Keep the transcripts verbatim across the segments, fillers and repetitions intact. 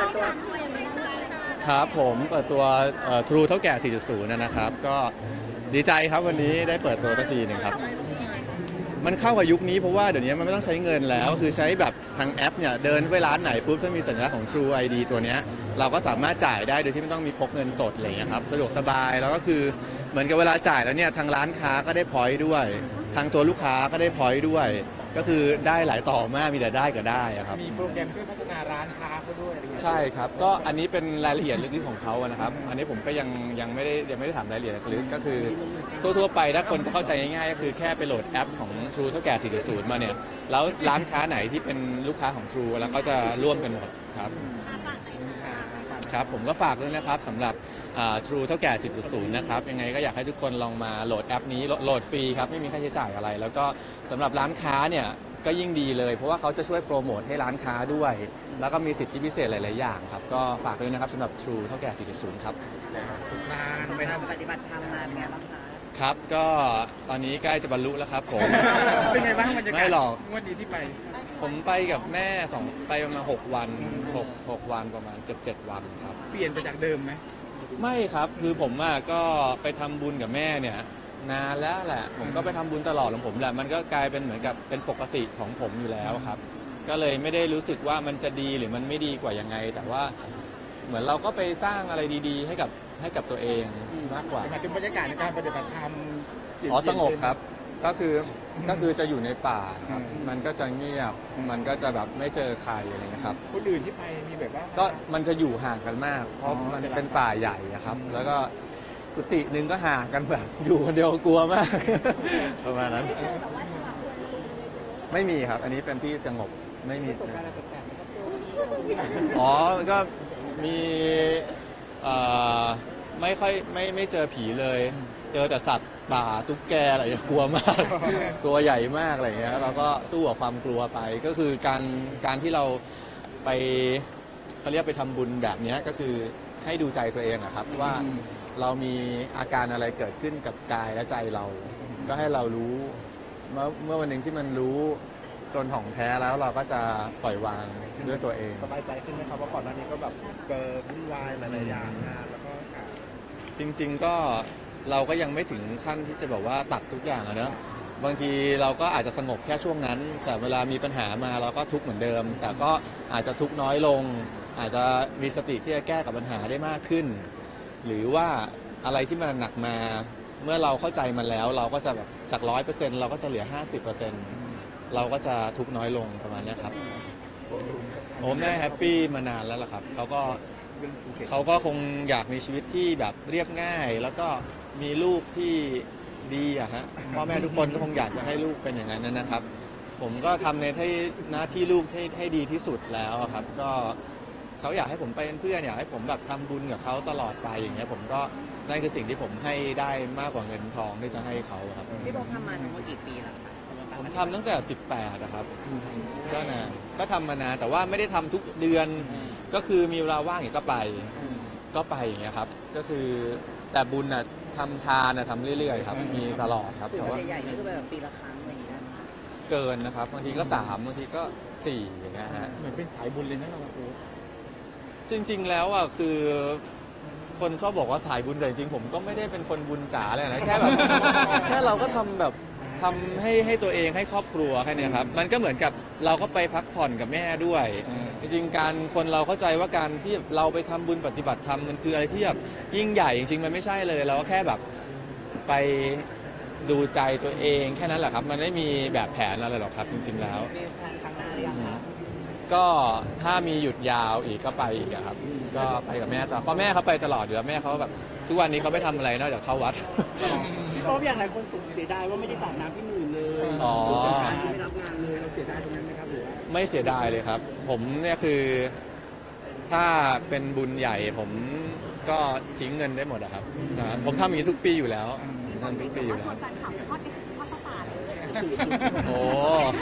ตัวครับผมเปิดตัว True เท่าแก่ สี่จุดศูนย์ นะครับก็ดีใจครับวันนี้ได้เปิดตัวสักทีหนึ่งครับมันเข้ากับยุคนี้เพราะว่าเดี๋ยวนี้มันไม่ต้องใช้เงินแล้วคือใช้แบบทางแอปเนี่ยเดินไปร้านไหนปุ๊บถ้ามีสัญลักษณ์ของ True ไอ ดี ตัวเนี้ยเราก็สามารถจ่ายได้โดยที่ไม่ต้องมีพกเงินสดอะไรอย่างเงี้ยครับสะดวกสบายแล้วก็คือเหมือนกับเวลาจ่ายแล้วเนี่ยทางร้านค้าก็ได้พอยต์ด้วยทางตัวลูกค้าก็ได้พอยต์ด้วยก็คือได้หลายต่อมากมีแต่ได้ก็ได้ครับมีโปรแกรมช่วยพัฒนาร้านค้าเขาด้วยใช่ครับก็อันนี้เป็นรายละเอียดลึกๆของเขานะครับอันนี้ผมก็ยังยังไม่ได้ยังไม่ได้ถามรายละเอียดลึกก็คือทั่วๆไปถ้าคนจะเข้าใจง่ายๆก็คือแค่ไปโหลดแอปของ True เท่าแก่ สี่จุดศูนย์ มาเนี่ยแล้วร้านค้าไหนที่เป็นลูกค้าของ True แล้วก็จะร่วมกันหมดครับครับผมก็ฝากด้วยนะครับสำหรับ True เท่าแก่ สี่จุดศูนย์ นะครับยังไงก็อยากให้ทุกคนลองมาโหลดแอปนี้โหลดฟรีครับไม่มีค่าใช้จ่ายอะไรแล้วก็สำหรับร้านค้าเนี่ยก็ยิ่งดีเลยเพราะว่าเขาจะช่วยโปรโมทให้ร้านค้าด้วยแล้วก็มีสิทธิพิเศษหลายๆอย่างครับก็ฝากด้วยนะครับสำหรับ True เท่าแก่ สี่จุดศูนย์ ครับนานไปทำปฏิบัติธรรมนานไงบ้างคะครับก็ตอนนี้ใกล้จะบรรลุแล้วครับผมเป็นไงบ้างบรรยากาศไม่หรอกวันนี้ที่ไปผมไปกับแม่สองไปประมาณหกวันหก หกวันประมาณเกือบเจ็ดวันครับเปลี่ยนไปจากเดิมไหมไม่ครับคือผมอ่ะก็ไปทำบุญกับแม่เนี่ยนานแล้วแหละผมก็ไปทำบุญตลอดของผมแหละมันก็กลายเป็นเหมือนกับเป็นปกติของผมอยู่แล้วครับก็เลยไม่ได้รู้สึกว่ามันจะดีหรือมันไม่ดีกว่ายังไงแต่ว่าเหมือนเราก็ไปสร้างอะไรดีๆให้กับให้กับตัวเองมากกว่าหมายถึงบรรยากาศในการปฏิบัติธรรมอ๋อสงบครับก็คือก็คือจะอยู่ในป่าครับมันก็จะเงียบมันก็จะแบบไม่เจอใครอะไรนะครับคนอื่นที่ไปมีแบบว่าก็มันจะอยู่ห่างกันมากเพราะมันเป็นป่าใหญ่ครับแล้วก็กุฏิหนึ่งก็ห่างกันแบบอยู่คนเดียวกลัวมากประมาณนั้นไม่มีครับอันนี้เป็นที่สงบไม่มีอ๋อก็มีไม่ค่อยไม่ไม่เจอผีเลยเจอแต่สัตว์ป่าตุ๊กแกอะไรอย่างกลัวมากตัวใหญ่มากอะไรอย่างเงี้ยเราก็สู้กับความกลัวไปก็คือการการที่เราไปเขาเรียกไปทำบุญแบบนี้ก็คือให้ดูใจตัวเองอะครับว่าเรามีอาการอะไรเกิดขึ้นกับกายและใจเราก็ให้เรารู้เมื่อเมื่อวันหนึ่งที่มันรู้จนถ่องแท้แล้วเราก็จะปล่อยวางด้วยตัวเองสบายใจขึ้นไหมครับว่าก่อนหน้านี้ก็แบบเกิดวุ่นวายหลายๆอย่างงานแล้วก็จริงๆก็เราก็ยังไม่ถึงขั้นที่จะแบบว่าตัดทุกอย่างอะเนอะบางทีเราก็อาจจะสงบแค่ช่วงนั้นแต่เวลามีปัญหามาเราก็ทุกข์เหมือนเดิมแต่ก็อาจจะทุกข์น้อยลงอาจจะมีสติที่จะแก้กับปัญหาได้มากขึ้นหรือว่าอะไรที่มันหนักมาเมื่อเราเข้าใจมันแล้วเราก็จะแบบจากร้อยเปอร์เซ็นต์เราก็จะเหลือห้าสิบเปอร์เซ็นต์เราก็จะทุกข์น้อยลงประมาณนี้ครับโอ้แม่แฮปปี้มานานแล้วล่ะครับเขาก็เขาก็คงอยากมีชีวิตที่แบบเรียบง่ายแล้วก็มีลูกที่ดีอะฮะพ่อแม่ทุกคนก็คงอยากจะให้ลูกเป็นอย่างนั้นนะครับผมก็ทำในหน้าที่ลูกให้ให้ดีที่สุดแล้วครับก็เขาอยากให้ผมไปเป็นเพื่อนอยากให้ผมแบบทำบุญกับเขาตลอดไปอย่างเงี้ยผมก็นั่นคือสิ่งที่ผมให้ได้มากกว่าเงินทองที่จะให้เขาครับพี่บอกทำมาทั้งหมดกี่ปีแล้วคะผมทำตั้งแต่สิบแปดนะครับก็นะก็ทำมานานแต่ว่าไม่ได้ทำทุกเดือนก็คือมีเวลาว่างอย่างก็ไปก็ไปอย่างเงี้ยครับก็คือแต่บุญน่ะทำทานน่ะทำเรื่อยๆครับมีตลอดครับแต่ว่าใหญ่ๆนี่ก็แบบปีละครั้งอะไรอย่างเงี้ยเกินนะครับบางทีก็สามบางทีก็สี่อย่างเงี้ยฮะเหมือนเป็นสายบุญเลยนะเราครูจริงๆแล้วอ่ะคือคนชอบบอกว่าสายบุญแต่จริงๆผมก็ไม่ได้เป็นคนบุญจ๋าเลยนะแค่แบบแค่เราก็ทำแบบทำให้ให้ตัวเองให้ครอบครัวแค่นี้ครับมันก็เหมือนกับเราก็ไปพักผ่อนกับแม่ด้วยจริงๆการคนเราเข้าใจว่าการที่เราไปทำบุญปฏิบัติธรรมมันคืออะไรที่แบบยิ่งใหญ่จริงๆมันไม่ใช่เลยเราก็แค่แบบไปดูใจตัวเองแค่นั้นแหละครับมันไม่มีแบบแผนอะไรหรอกครับจริงๆแล้วก็ถ้ามีหยุดยาวอีกก็ไปอีกครับก็ไปกับแม่ต่อเพราะแม่เขาไปตลอดอยู่แล้วแม่เขาแบบทุกวันนี้เขาไม่ทำอะไรนอกจากเข้าวัดพี่ป๊อบอย่างไรคนสุขเสียดายว่าไม่ได้สาดน้ำพี่หมื่นเลยอ๋อไม่รับงานเลยเราเสียดายตรงนั้นไหมครับหรือไม่เสียดายเลยครับผมเนี่ยคือถ้าเป็นบุญใหญ่ผมก็ทิ้งเงินได้หมดอะครับผมทำอย่างนี้ทุกปีอยู่แล้วทำทุกปีอยู่แล้วโอ้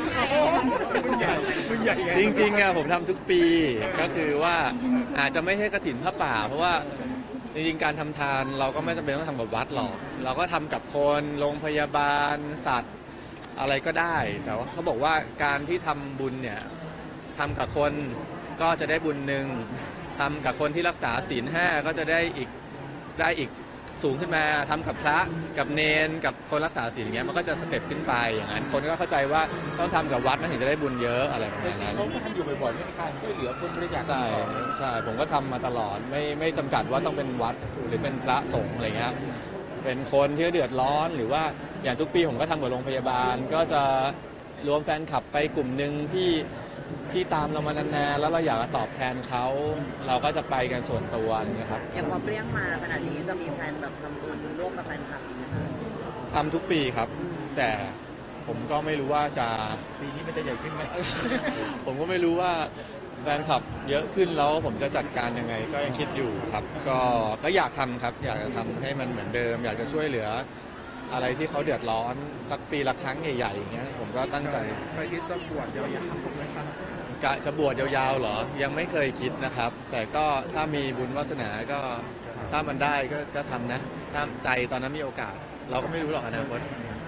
จริงๆอะผมทำทุกปีก็คือว่าอาจจะไม่ใช่กฐินผ้าป่าเพราะว่าจริงๆการทำทานเราก็ไม่จำเป็นต้องทำกับวัดหรอกเราก็ทำกับคนโรงพยาบาลสัตว์อะไรก็ได้แต่ว่าเขาบอกว่าการที่ทำบุญเนี่ยทำกับคนก็จะได้บุญหนึ่งททำกับคนที่รักษาศีลห้าก็จะได้อีกได้อีกสูงขึ้นมาทำกับพระกับเนนกับคนรักษาศีลอย่างเงี้ยมันก็จะสเต็ปขึ้นไปอย่างนั้นคนก็เข้าใจว่าต้องทำกับวัดนะถึงจะได้บุญเยอะอะไรประมาณนั้นเขาก็ทำอยู่บ่อยๆในการช่วยเหลือคนบริจาคใช่ใช่ผมก็ทำมาตลอดไม่ไม่จำกัดว่าต้องเป็นวัดหรือเป็นพระสงฆ์อะไรเงี้ยเป็นคนที่เดือดร้อนหรือว่าอย่างทุกปีผมก็ทำกับโรงพยาบาลก็จะรวมแฟนคลับไปกลุ่มหนึ่งที่ที่ตามเรามานานๆแล้วเราอยากจะตอบแทนเขาเราก็จะไปกันส่วนตัวอย่างเงี้ยครับอย่างพอเปรี้ยงมาขนาดนี้จะมีแฟนแบบทำบุญร่วมกับแฟนคลับอีกไหมคะทำทุกปีครับ แต่ผมก็ไม่รู้ว่าจะปีนี้มันจะใหญ่ขึ้นไหมผมก็ไม่รู้ว่าแฟนคลับเยอะขึ้นแล้วผมจะจัดการยังไงก็ยังคิดอยู่ครับ ก็ก็อยากทำครับ อยากจะทำให้มันเหมือนเดิม อยากจะช่วยเหลืออะไรที่เขาเดือดร้อนสักปีละครั้งใหญ่ๆอย่างเงี้ยผมก็ตั้งใจเคยคิดจะบวชยาวๆไหมครับกะจะบวชยาวๆเหรอ ยังไม่เคยคิดนะครับ แต่ก็ถ้ามีบุญวาสนาก็ถ้ามันได้ก็ก็ทำนะถ้าใจตอนนั้นมีโอกาส เราก็ไม่รู้หรอกอนาคต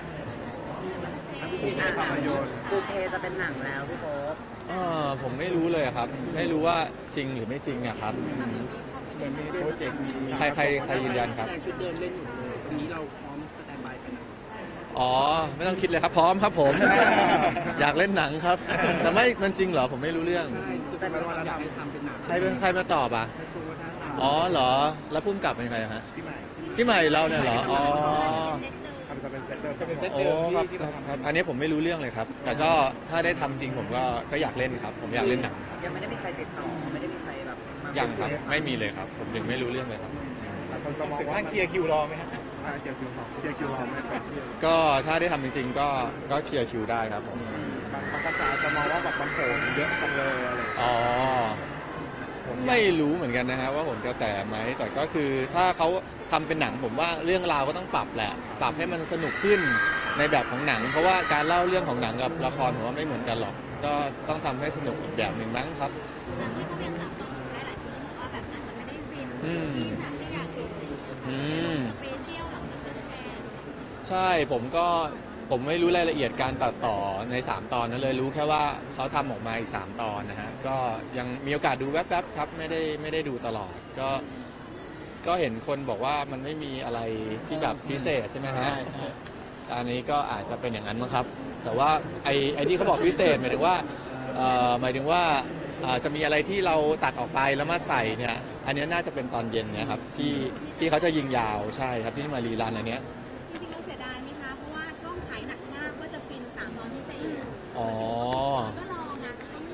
ผมไม่ภาพยนตร์ปูเพจะเป็นหนังแล้วพี่โป๊ปเออผมไม่รู้เลยครับ ไม่รู้ว่าจริงหรือไม่จริงอะครับเหมือนมีโปรเจกต์มีใครใครใครยืนยันครับแสดงชุดเดิมเล่นอยู่ตรงนี้เราพร้อมสแตนด์บายเป็นหนังอ๋อ ไม่ต้องคิดเลยครับพร้อมครับผม อยากเล่นหนังครับ แต่ไม่มันจริงเหรอผมไม่รู้เรื่องใช่คือเป็นว่าเราอยากให้ทำเป็นหนังใครเป็นใครมาตอบอ่ะกระทรวงวัฒนธรรมอ๋อเหรอ แล้วพุ่มกลับเป็นใครอะฮะพี่ใหม่พี่ใหม่เราเนี่ยเหรออ๋อทำจะเป็นเซตเดิมจะเป็นเซตโอ้เดิมครับที่คเรารับทำครับอันนี้ผมไม่รู้เรื่องเลยครับ แต่ก็ถ้าได้ทำจริงผมก็ก็อยากเล่นครับ ผมอยากเล่นหนังครับยังไม่ได้มีใครติดต่อไม่ได้มีใครแบบมายังครับไม่มีเลยครับ ผมถึงไม่รู้เรื่องเลยครับหลายคนจะมองว่าเคลียร์คิวรอไหมครับเคลียร์คิวรอเคลียร์คิวรอไหมครับก็ถ้าได้ทำจริงๆก็ก็เคลียร์คิวได้ครับผมบางบางกระแสจะมองว่าแบบมันโผล่เยอะจังเลยอะไรอย่างเงี้ยอ๋อ ไม่รู้เหมือนกันนะฮะว่าผลกระแสไหมแต่ก็คือถ้าเขาทำเป็นหนังผมว่าเรื่องราวก็ต้องปรับแหละ ปรับให้มันสนุกขึ้นในแบบของหนัง เพราะว่าการเล่าเรื่องของหนังกับละครผมว่าไม่เหมือนกันหรอก ก็ต้องทำให้สนุกอีกแบบหนึ่งมั้งครับหนังที่เขายังรับฟังได้หลายคนบอกว่าแบบอาจจะไม่ได้ฟินอืมที่แบบที่อยากเห็นเลยอืมสเปเชียลหลังจากเป็นแฟนใช่ผมก็ผมไม่รู้รายละเอียดการตัดต่อในสามตอนนั้นเลยรู้แค่ว่าเขาทำออกมาอีกสามตอนนะฮะก็ยังมีโอกาสดูแวบๆครับไม่ได้ไม่ได้ดูตลอดก็ก็เห็นคนบอกว่ามันไม่มีอะไรที่แบบพิเศษใช่ไหมฮะอันนี้ก็อาจจะเป็นอย่างนั้นมั้งครับ แต่ว่าไอ้ไอ้ที่เขาบอกพิเศษหมายถึงว่าเอ่อหมายถึงว่าอ่าจะมีอะไรที่เราตัดออกไปแล้วมาใส่เนี่ยอันนี้น่าจะเป็นตอนเย็นนะครับที่ที่เขาจะยิงยาวใช่ครับที่มารีรันอันเนี้ยจริงๆเราเสียดายไหมคะ เพราะว่าช่องขายหนักมากว่าจะฟินสามตอนพิเศษอ๋อก็รอนะไม่มี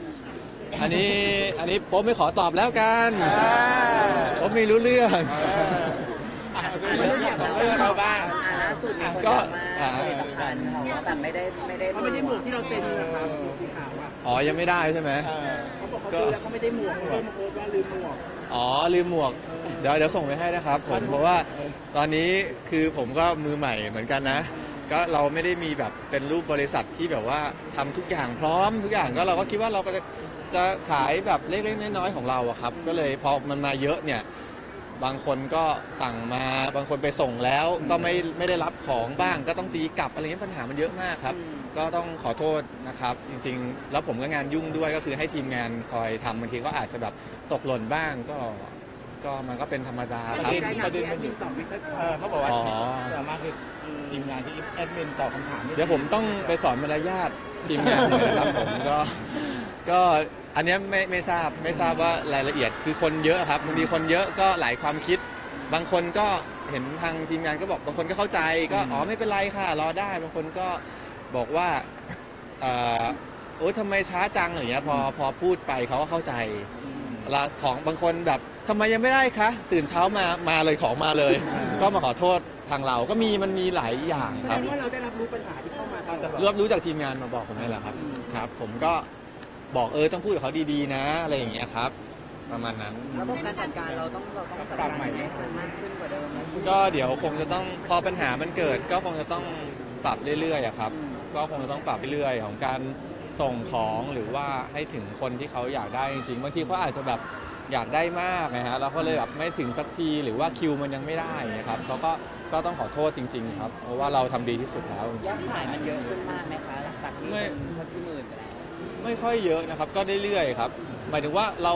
อันนี้อันนี้โป๊ปไม่ขอตอบแล้วกันโป๊ปไม่รู้เรื่องเรื่องของเรื่องเราบ้างอ่าล่าสุดมีคนก็บอกว่าผลิตภัณฑ์ของว่าแบบไม่ได้ไม่ได้เขาไม่ได้หมวกที่เราเซ็นนะครับสีขาวอ่ะอ๋อยังไม่ได้ใช่ไหมเขาบอกเขาซื้อแล้วเขาไม่ได้หมวกเขาเลยมาโพสต์ว่าลืมหมวกอ๋อลืมหมวกเดี๋ยวเดี๋ยวส่งไปให้นะครับผมเพราะว่าตอนนี้คือผมก็มือใหม่เหมือนกันนะ ก็เราไม่ได้มีแบบเป็นรูปบริษัทที่แบบว่าทำทุกอย่างพร้อมทุกอย่างก็เราก็คิดว่าเราก็จะจะขายแบบเล็กๆน้อยๆของเราอะครับ ก็เลยพอมันมาเยอะเนี่ยบางคนก็สั่งมาบางคนไปส่งแล้วก็ไม่ไม่ได้รับของบ้าง ก็ต้องตีกลับอะไรเงี้ยปัญหามันเยอะมากครับ ก็ต้องขอโทษนะครับ จริงๆ แล้วผมก็งานยุ่งด้วยก็คือให้ทีมงานคอยทำบางทีก็อาจจะแบบตกหล่นบ้างก็ก็มันก็เป็นธรรมดาครับใจหนักที่แอดมินตอบไม่ค่อยเออเขาบอกว่าอ๋อส่วนมากคือทีมงานที่แอดมินตอบคำถามนี่เดี๋ยวผมต้องไปสอนมารยาททีมงานเลยนะครับผมก็ก็อันเนี้ยไม่ไม่ทราบไม่ทราบว่ารายละเอียดคือคนเยอะครับบางทีคนเยอะก็หลายความคิด บางคนก็เห็นทางทีมงานก็บอกบางคนก็เข้าใจก็อ๋อไม่เป็นไรค่ะรอได้บางคนก็บอกว่าเอ่อโอ๊ยทำไมช้าจังอะไรอย่างเงี้ยพอพอพูดไปเขาก็เข้าใจละของบางคนแบบทำไมยังไม่ได้คะตื่นเช้ามามาเลยของมาเลย ก็มาขอโทษทางเราก็มีมันมีหลายอย่างแสคดรับงว่าเราได้รับรู้ปัญหาที่เข้ามาตลอดรวบรู้จากทีมงานมาบอกผมนี่แหละครับครับ ผมก็บอกเออต้องพูดกับเขาดีๆนะอะไรอย่างเงี้ยครับ ประมาณนั้นระบบการจัดการเราต้องเราต้องจัดการให้มันมากขึ้นกว่าเดิมไหมก็เดี๋ยวคงจะต้องพอปัญหามันเกิด ก็คงจะต้องปรับเรื่อยๆอะครับ ก็คงจะต้องปรับเรื่อยๆของการส่งของหรือว่าให้ถึงคนที่เขาอยากได้จริงๆบางทีเขาอาจจะแบบอยากได้มากนะฮะแล้วก็เลยแบบไม่ถึงสักทีหรือว่าคิวมันยังไม่ได้นะครับเขาก็ก็ต้องขอโทษจริงๆครับเพราะว่าเราทำดีที่สุดแล้วจริงยอดขายมันเยอะขึ้นมากไหมคะหลังจากที่ไม่คนที่หมื่นไปแล้วๆไม่ค่อยเยอะนะครับก็เรื่อยๆครับหมายถึงว่าเรา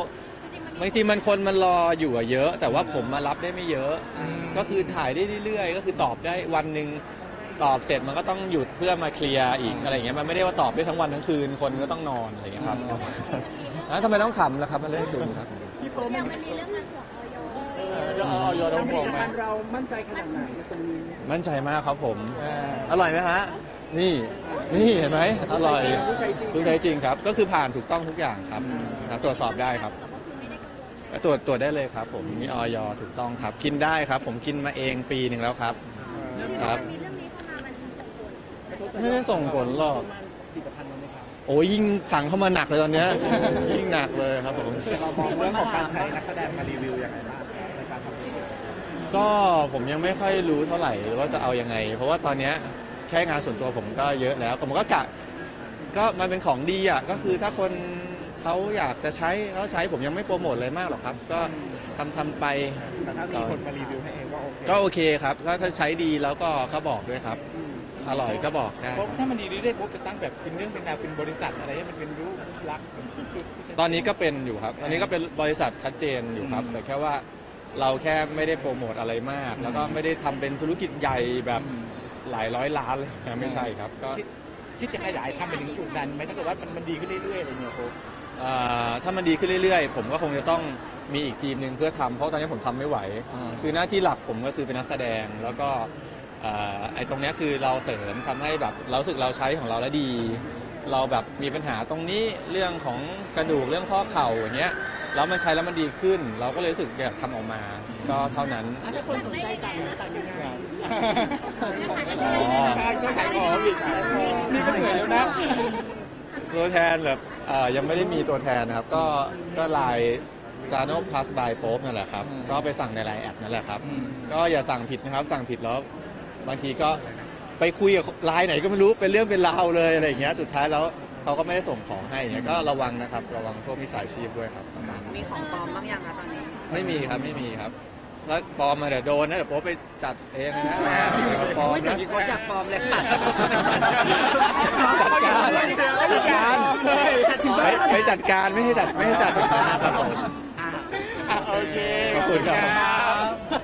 บางทีมันคนมันรออยู่อะเยอะ แต่ว่าผมมารับได้ไม่เยอะ ก็คือถ่ายได้เรื่อยๆก็คือตอบได้วันหนึ่งตอบเสร็จมันก็ต้องหยุดเพื่อมาเคลียร์อีกอะไรอย่างเงี้ยมันไม่ได้ว่าตอบได้ทั้งวันทั้งคืนคนก็ต้องนอนอะไรอย่างเงี้ยครับแล้วทำไมต้องขำล่ะครับมันเรื่องจริงครับพี่โป๊ปอย่างมันมีเรื่องการตรวจออยเดี๋ยวออยเราบอกไหมเรามั่นใจขนาดไหนในตรงนี้มั่นใจมากครับผม อร่อยไหมฮะ นี่ นี่เห็นไหมอร่อยผู้ใช้จริงครับ ก็คือผ่านถูกต้องทุกอย่างครับครับ ตรวจสอบได้ครับก็คือไม่ได้กังวลตรวจตรวจได้เลยครับ ผมมีออยถูกต้องครับ กินได้ครับ ผมกินมาเองปีหนึ่งแล้วครับ ครับมีเรื่องนี้เข้ามามันส่งผลไม่ได้ส่งผลหรอกผลิตภัณฑ์เราไหมครับโอ้ยยิ่งสั่งเข้ามาหนักเลยตอนเนี้ยยิ่งหนักเลยครับผมเรามองเรื่องของการใช้นักแสดงมารีวิวยังไงบ้างในการทำธุรกิจก็ผมยังไม่ค่อยรู้เท่าไหร่ว่าจะเอายังไง เพราะว่าตอนเนี้ยแค่งานส่วนตัวผมก็เยอะแล้วผมก็กะก็มันเป็นของดีอ่ะก็คือถ้าคนเขาอยากจะใช้เขาใช้ผมยังไม่โปรโมทเลยมากหรอกครับ ก็ทำทำไปแต่ถ้ามีคนมารีวิวให้เองก็โอเคก็โอเคครับก็ถ้าใช้ดีแล้วก็ก็บอกด้วยครับ อร่อยก็บอกได้เพราะถ้ามันดีเรื่อยๆปุ๊บจะตั้งแบบเป็นเรื่องเป็นราวเป็นบริษัทอะไรให้มันเป็นรูปลักษณ์ตอนนี้ก็เป็นอยู่ครับ ตอนนี้ก็เป็นบริษัทชัดเจนอยู่ครับ แต่แค่ว่าเราแค่ไม่ได้โปรโมทอะไรมาก แล้วก็ไม่ได้ทำเป็นธุรกิจใหญ่แบบหลายร้อยล้านเลยนะไม่ใช่ครับก็ที่จะขยายทำไปถึงจุดนั้นไหมถ้าเกิดว่ามันมันดีขึ้นเรื่อยๆอะไรเงี้ยโค้ชเอ่อถ้ามันดีขึ้นเรื่อยๆ ผมก็คงจะต้องมีอีกทีมหนึ่งเพื่อทำเพราะตอนนี้ผมทำไม่ไหว คือหน้าที่หลักผมก็คือเป็นนักแสดงแล้วก็เอ่อไอ้ตรงเนี้ยคือเราเสริมทำให้แบบเรารู้สึกเราใช้ของเราแล้วดี เราแบบมีปัญหาตรงนี้เรื่องของกระดูกเรื่องข้อเข่าอย่างเงี้ยแล้วมันใช้แล้วมันดีขึ้น เราก็เลยรู้สึกอยากทำออกมาก็เท่านั้นถ้าคนสนใจสั่งสั่งยังไงอ๋อก็ขายของอีกนี่ก็เหนื่อยแล้วนะตัวแทนแบบเอ่อยังไม่ได้มีตัวแทนนะครับ ก็ก็ไลน์ซาน plus by โป๊ปนั่นแหละครับ ก็ไปสั่งในไลน์แอดนั่นแหละครับ ก็อย่าสั่งผิดนะครับ สั่งผิดแล้วบางทีก็ไปคุยกับไลน์ไหนก็ไม่รู้เป็นเรื่องเป็นราวเลยอะไรอย่างเงี้ยสุดท้ายแล้วเขาก็ไม่ได้ส่งของให้เนี่ยก็ระวังนะครับ ระวังพวกมิจฉาชีพด้วยครับมีของปลอมบ้างยังคะตอนนี้ไม่มีครับไม่มีครับแล้วปลอมมาเดี๋ยวโดนนะเดี๋ยวโป๊ปไปจัดเองนะปลอมไม่ถึนะงมีโค้ชอยากปลอมเลยค่ะจัดการจัดการไปไปจัดการไม่ให้จัดไม่ให้จัดครับผมอ่ะโอเคขอบคุณครับ